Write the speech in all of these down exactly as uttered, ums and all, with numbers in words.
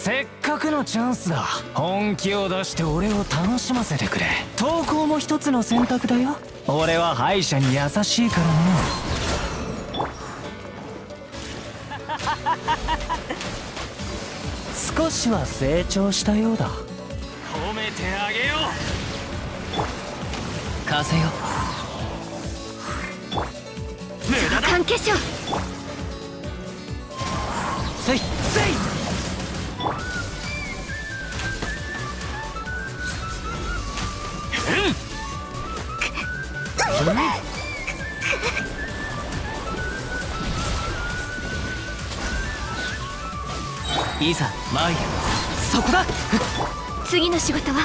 せっかくのチャンスだ。本気を出して俺を楽しませてくれ。投稿も一つの選択だよ。俺は敗者に優しいからね。少しは成長したようだ。 褒めてあげよう。 風よ。 召喚化粧。 せいせい。いざ参る。そこだ。 次の仕事は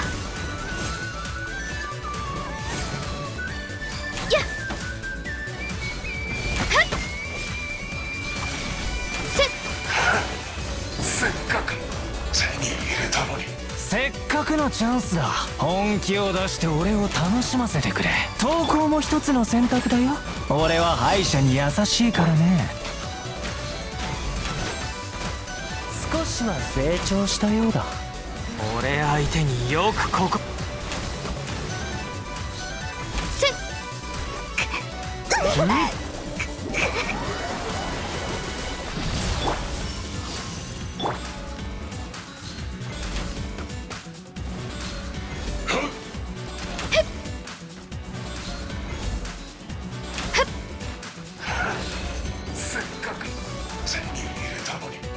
やっはっせせっかく手に入れたのに。 せっかくのチャンスだ。本気を出して俺を楽しませてくれ。投稿も一つの選択だよ。俺は敗者に優しいからね。少しは成長したようだ。 俺相手によくここせっせっかく手に入れたのに。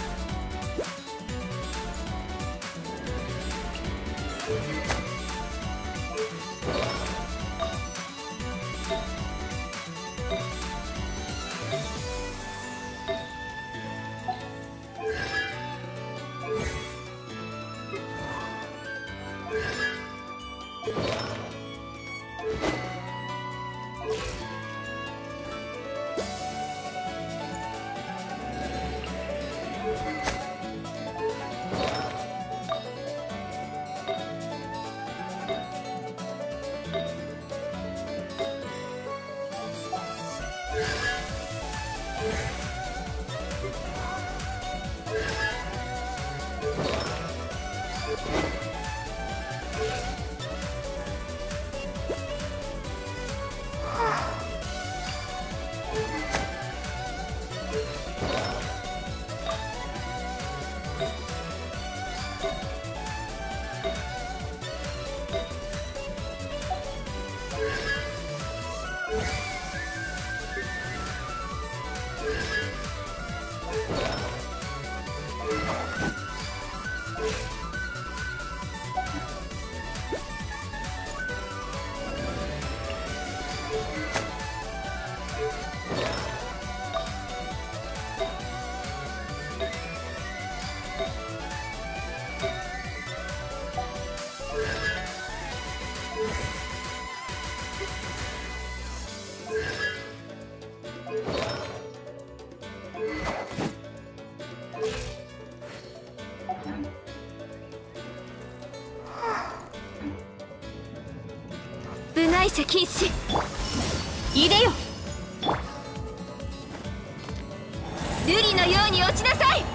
部外者禁止。入れよ。瑠璃のように落ちなさい。